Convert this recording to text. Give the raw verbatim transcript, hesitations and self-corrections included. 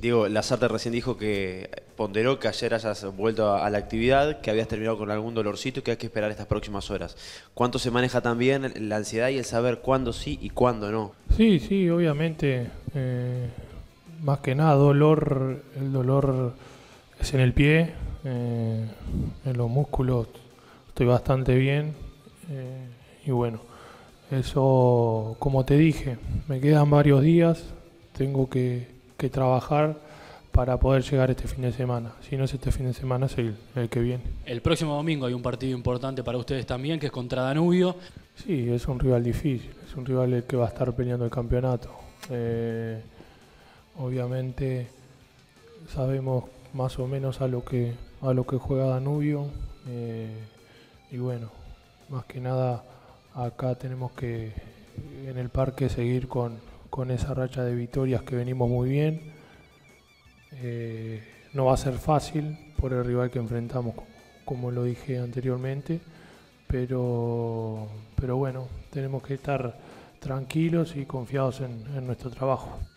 Diego, Lazarte recién dijo que ponderó que ayer hayas vuelto a, a la actividad, que habías terminado con algún dolorcito y que hay que esperar estas próximas horas. ¿Cuánto se maneja también la ansiedad y el saber cuándo sí y cuándo no? Sí, sí, obviamente. eh, más que nada dolor, el dolor es en el pie, eh, en los músculos estoy bastante bien. eh, y bueno, eso, como te dije, me quedan varios días, tengo que, que trabajar para poder llegar este fin de semana. Si no es este fin de semana, es el, el que viene. El próximo domingo hay un partido importante para ustedes también, que es contra Danubio. Sí, es un rival difícil, es un rival el que va a estar peleando el campeonato. Eh, obviamente sabemos más o menos a lo que a lo que juega Danubio, eh, y bueno, más que nada acá tenemos que en el parque seguir con, con esa racha de victorias que venimos muy bien. Eh, no va a ser fácil por el rival que enfrentamos, como lo dije anteriormente, pero, pero bueno, tenemos que estar tranquilos y confiados en, en nuestro trabajo.